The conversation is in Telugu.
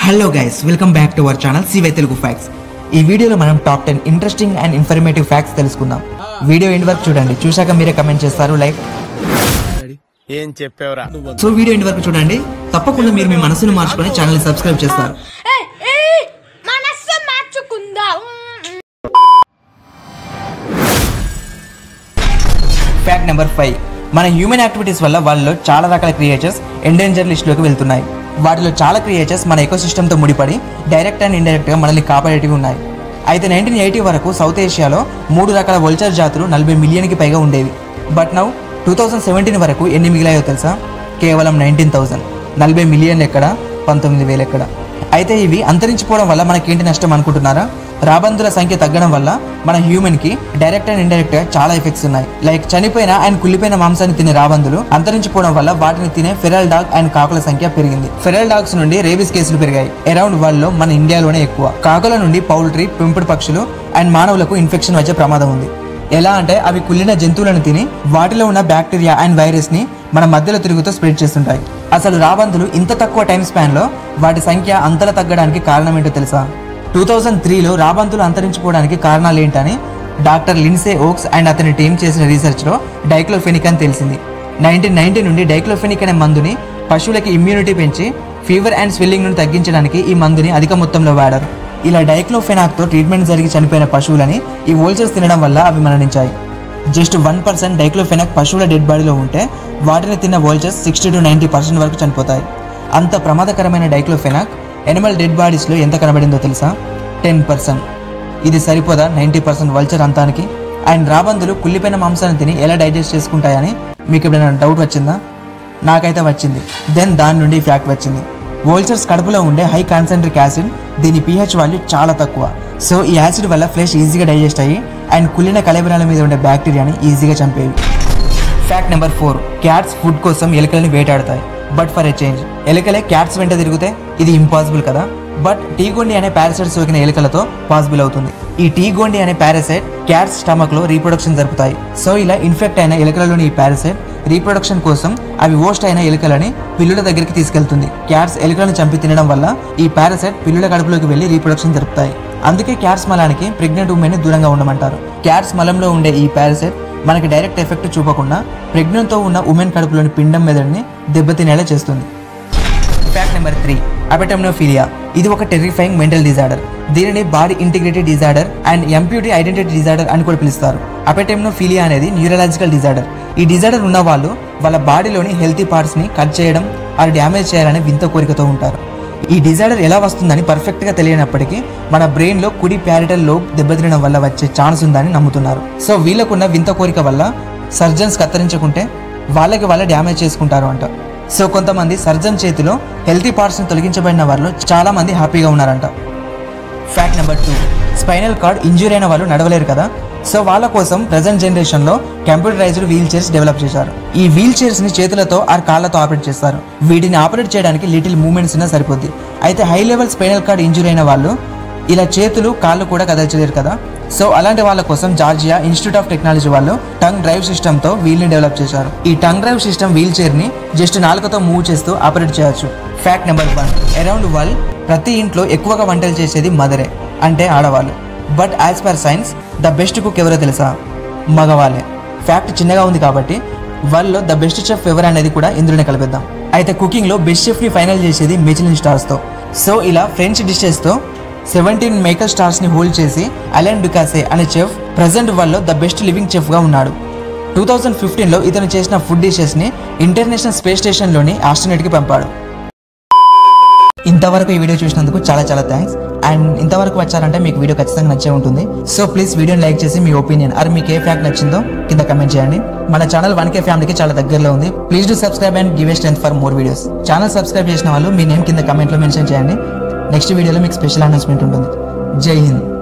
Hello guys, welcome back to our channel CY Telugu facts. ఈ వీడియోలో మనం top 10 interesting and informative facts తెలుసుకుందాం. వీడియో ఎండ్ వరకు చూడండి, చూశాక మీరే కమెంట్ చేస్తారు లైక్. ఏం చెప్పావురా? సో వీడియో ఎండ్ వరకు చూడండి, తప్పకుండా మీరు మీ మనసును మార్చుకొని ఛానల్ ని సబ్స్క్రైబ్ చేస్తారు. Fact number 5. మన హ్యూమన్ యాక్టివిటీస్ వల్ల వాళ్ళలో చాలా రకాల క్రియేచర్స్ ఎండేంజర్ లిస్టులోకి వెళ్తున్నాయి. వాటిలో చాలా క్రియేచర్స్ మన ఎకోసిస్టమ్తో ముడిపడి డైరెక్ట్ అండ్ ఇండైరెక్ట్గా మనల్ని కాపాడేటివి ఉన్నాయి. అయితే 1980 వరకు సౌత్ ఏషియాలో 3 రకాల వల్చర్ జాతులు 40 మిలియన్కి పైగా ఉండేవి. బట్ నౌ 2017 వరకు ఎన్ని మిగిలాయో తెలుసా? కేవలం 19,000. 40 మిలియన్లు ఎక్కడ, 19,000 ఎక్కడ? అయితే ఇవి అంతరించిపోవడం వల్ల మనకేంటి నష్టం అనుకుంటున్నారా? రాబందుల సంఖ్య తగ్గడం వల్ల మన హ్యూమన్కి డైరెక్ట్ అండ్ ఇండైరెక్ట్గా చాలా ఎఫెక్ట్స్ ఉన్నాయి. లైక్ చనిపోయిన అండ్ కుళ్ళిపోయిన మాంసాన్ని తినే రాబందులు అంతరించిపోవడం వల్ల వాటిని తినే ఫెరల్ డాగ్ అండ్ కాకుల సంఖ్య పెరిగింది. ఫెరల్ డాగ్స్ నుండి రేబీస్ కేసులు పెరిగాయి. అరౌండ్ వరల్డ్ లో మన ఇండియాలోనే ఎక్కువ. కాకుల నుండి పౌల్ట్రీ, పెంపుడు పక్షులు అండ్ మానవులకు ఇన్ఫెక్షన్ వచ్చే ప్రమాదం ఉంది. ఎలా అంటే అవి కుళ్ళిన జంతువులను తిని వాటిలో ఉన్న బ్యాక్టీరియా అండ్ వైరస్ ని మన మధ్యలో తిరుగుతూ స్ప్రెడ్ చేస్తుంటాయి. అసలు రాబందులు ఇంత తక్కువ టైం స్పాన్ లో వాటి సంఖ్య అంతలా తగ్గడానికి కారణం ఏంటో తెలుసా? 2003లో రాబందులు అంతరించిపోవడానికి కారణాలు ఏంటని డాక్టర్ లిండ్సే ఓక్స్ అండ్ అతని టీం చేసిన రీసెర్చ్లో డైక్లోఫెనిక్ అని తెలిసింది. 1990 నుండి డైక్లోఫెనిక్ అనే మందుని పశువులకి ఇమ్యూనిటీ పెంచి ఫీవర్ అండ్ స్వెల్లింగ్ ను తగ్గించడానికి ఈ మందుని అధిక మొత్తంలో వాడారు. ఇలా డైక్లోఫెనాక్తో ట్రీట్మెంట్ జరిగి చనిపోయిన పశువులని ఈ వోల్చర్స్ తినడం వల్ల అవి మరణించాయి. జస్ట్ 1% డైక్లోఫెనాక్ పశువుల డెడ్ బాడీలో ఉంటే వాటిని తిన్న వోల్చర్స్ 60 to 90% వరకు చనిపోతాయి. అంత ప్రమాదకరమైన డైక్లోఫెనాక్ ఎనిమల్ డెడ్ బాడీస్లో ఎంత కనబడిందో తెలుసా? 10%. ఇది సరిపోదా 90% వల్చర్ అంతానికి? అండ్ రాబందులు కుళ్ళిపోయిన మాంసాన్ని తిని ఎలా డైజెస్ట్ చేసుకుంటాయని మీకు ఎప్పుడైనా డౌట్ వచ్చిందా? నాకైతే వచ్చింది. దెన్ దాని నుండి ఫ్యాక్ట్ వచ్చింది. వోల్చర్స్ కడుపులో ఉండే హై కాన్సెంట్రిక్ యాసిడ్, దీని pH వాల్యూ చాలా తక్కువ. సో ఈ యాసిడ్ వల్ల ఫ్లెష్ ఈజీగా డైజెస్ట్ అయ్యి అండ్ కుళ్ళిన కళేబరాల మీద ఉండే బ్యాక్టీరియాని ఈజీగా చంపేవి. Fact number 4. క్యాట్స్ ఫుడ్ కోసం ఎలుకలని వేటాడతాయి. బట్ ఫర్ ఎ చేంజ్ ఎలుకలే క్యాట్స్ వెంట తిరిగితే ఇది ఇంపాసిబుల్ కదా? బట్ టీగోండి అనే పారాసైట్ సోకిన ఎలుకలతో పాసిబుల్ అవుతుంది. ఈ టీగోండి అనే పారాసైట్ క్యాట్స్ స్టమక్ లో రీప్రొడక్షన్ జరుపుతాయి. సో ఇలా ఇన్ఫెక్ట్ అయిన ఎలుకలలోని ఈ పారాసైట్ రీప్రొడక్షన్ కోసం అవి ఓస్ట్ అయిన ఎలుకలని పిల్లుల దగ్గరికి తీసుకెళ్తుంది. క్యాట్స్ ఎలుకలను చంపి తినడం వల్ల ఈ పారాసైట్ పిల్లుల కడుపులోకి వెళ్లి రీప్రొడక్షన్ జరుపుతాయి. అందుకే క్యాట్స్ మలానికి ప్రెగ్నెంట్ ఉమెన్ ని దూరంగా ఉండమంటారు. క్యాట్స్ మలంలో ఉండే ఈ పారాసైట్ మనకి డైరెక్ట్ ఎఫెక్ట్ చూపకుండా ప్రెగ్నెంట్ తో ఉన్న ఉమెన్ కడుపులోని పిండం మెదడుని దెబ్బతినేలా చేస్తుంది. Fact number 3. అపెటమ్నోఫిలియా. ఇది ఒక టెర్రిఫైయింగ్ మెంటల్ డిజార్డర్. దీనిని body integrity disorder and amputee identity disorder అని కూడా పిలుస్తారు. అపెటమ్నోఫిలియా అనేది న్యూరలాజికల్ డిజార్డర్. ఈ డిజార్డర్ ఉన్న వాళ్ళు వాళ్ళ బాడీలోని హెల్తీ పార్ట్స్ ని కట్ చేయడం ఆర్ డ్యామేజ్ చేయాలనే వింత కోరికతో ఉంటారు. ఈ డిజార్డర్ ఎలా వస్తుందని పర్ఫెక్ట్ గా తెలియనప్పటికీ మన బ్రెయిన్ లో కుడి ప్యారిటల్ లోబ్ దెబ్బతినడం వల్ల వచ్చే ఛాన్స్ ఉందని నమ్ముతున్నారు. సో వీళ్ళకున్న వింత కోరిక వల్ల సర్జన్స్ కత్తిరించుకుంటే వాళ్ళ డ్యామేజ్ చేసుకుంటారు అంట. సో కొంతమంది సర్జన్ చేతిలో హెల్తీ పార్ట్స్ ని తొలగించబడిన వాళ్ళు చాలా మంది హ్యాపీగా ఉన్నారంట. Fact number 2. Spinal cord injury అయిన వాళ్ళు నడవలేరు కదా? సో వాళ్ళ కోసం ప్రెజెంట్ జనరేషన్ లో కంప్యూటరైజ్డ్ వీల్ చైర్స్ డెవలప్ చేశారు. ఈ వీల్ చైర్స్ ని చేతులతో ఆర్ కాళ్ళతో ఆపరేట్ చేస్తారు. వీటిని ఆపరేట్ చేయడానికి లిటిల్ మూవ్మెంట్స్ ఉన్నా సరిపోద్ది. అయితే high level spinal cord injury అయిన వాళ్ళు ఇలా చేతులు కాళ్ళు కూడా కదల్చలేరు కదా? సో అలాంటి వాళ్ళ కోసం జార్జియా ఇన్స్టిట్యూట్ ఆఫ్ టెక్నాలజీ వాళ్ళు టంగ్ డ్రైవ్ సిస్టమ్ తో వీల్ ని డెవలప్ చేశారు. ఈ tongue drive system wheelchair ని జస్ట్ నాలుకతో మూవ్ చేస్తూ ఆపరేట్ చేయొచ్చు. Fact number 1. అరౌండ్ వరల్డ్ ప్రతి ఇంట్లో ఎక్కువగా వంటలు చేసేది మదరే, అంటే ఆడవాళ్ళు. But as per science the best cook ఎవరో తెలుసా? మగవాళ్ళే. ఫ్యాక్ట్ చిన్నగా ఉంది కాబట్టి వరల్డ్లో ద బెస్ట్ చెఫ్ ఎవరు అనేది కూడా ఇందులోనే కలిపేద్దాం. అయితే కుకింగ్ లో బెస్ట్ చెఫ్ ని ఫైనల్ చేసేది మిచెలిన్ స్టార్స్ తో. సో ఇలా ఫ్రెంచ్ డిషెస్ తో 17 మేకర్ స్టార్స్ ని హోల్డ్ చేసి అలెన్ డుకాసే అనే చెఫ్ ప్రెజెంట్ వరల్డ్ లో ద బెస్ట్ లివింగ్ చెఫ్ గా ఉన్నాడు. 2015లో ఇతను చేసిన ఫుడ్ డిషెస్ ని ఇంటర్నేషనల్ స్పేస్ స్టేషన్ లోని ఆస్ట్రోనట్ కి పంపాడు. ఇంతవరకు ఈ వీడియో చూసినందుకు చాలా థ్యాంక్స్. అండ్ ఇంతవరకు వచ్చారంటే మీకు వీడియో ఖచ్చితంగా నచ్చే ఉంటుంది. సో ప్లీజ్ వీడియోని లైక్ చేసి మీ ఒపీనియన్ ఆర్ మీకు ఏ ఫ్యాక్ట్ నచ్చిందో కింద కమెంట్ చేయండి. మన ఛానల్ 1K ఫ్యామిలీకి చాలా దగ్గరలో ఉంది. Please do subscribe and give a strength for more videos. Channel subscribe చేసిన వాళ్ళు మీ నేమ్ కింద కమెంట్లో మెన్షన్ చేయండి. నెక్స్ట్ వీడియోలో మీకు స్పెషల్ అనౌన్స్మెంట్ ఉంటుంది. జై హింద్.